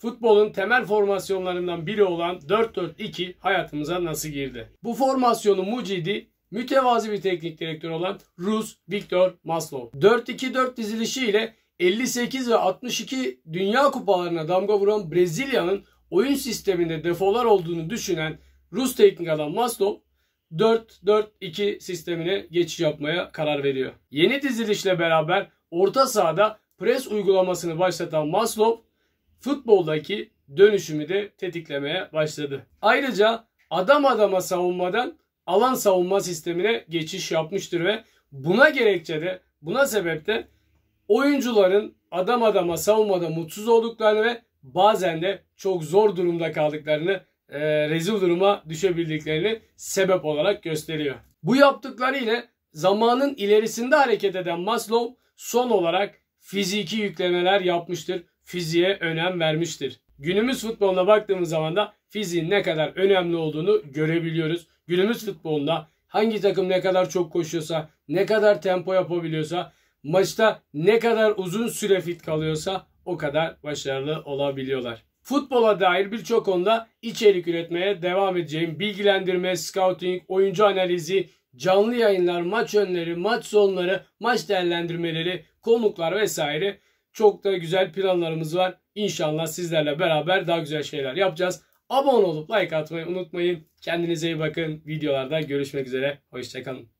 Futbolun temel formasyonlarından biri olan 4-4-2 hayatımıza nasıl girdi? Bu formasyonun mucidi mütevazi bir teknik direktör olan Rus Viktor Maslov. 4-2-4 dizilişi ile 58 ve 62 Dünya Kupalarına damga vuran Brezilya'nın oyun sisteminde defolar olduğunu düşünen Rus teknik adam Maslov 4-4-2 sistemine geçiş yapmaya karar veriyor. Yeni dizilişle beraber orta sahada pres uygulamasını başlatan Maslov futboldaki dönüşümü de tetiklemeye başladı. Ayrıca adam adama savunmadan alan savunma sistemine geçiş yapmıştır ve buna sebep de oyuncuların adam adama savunmada mutsuz olduklarını ve bazen de çok zor durumda kaldıklarını, rezil duruma düşebildiklerini sebep olarak gösteriyor. Bu yaptıkları ile zamanın ilerisinde hareket eden Maslov son olarak fiziki yüklemeler yapmıştır. Fiziğe önem vermiştir. Günümüz futboluna baktığımız zaman da fiziğin ne kadar önemli olduğunu görebiliyoruz. Günümüz futbolunda hangi takım ne kadar çok koşuyorsa, ne kadar tempo yapabiliyorsa, maçta ne kadar uzun süre fit kalıyorsa o kadar başarılı olabiliyorlar. Futbola dair birçok konuda içerik üretmeye devam edeceğim. Bilgilendirme, scouting, oyuncu analizi, canlı yayınlar, maç önleri, maç sonları, maç değerlendirmeleri, konuklar vesaire çok da güzel planlarımız var. İnşallah sizlerle beraber daha güzel şeyler yapacağız. Abone olup like atmayı unutmayın. Kendinize iyi bakın. Videolarda görüşmek üzere. Hoşçakalın.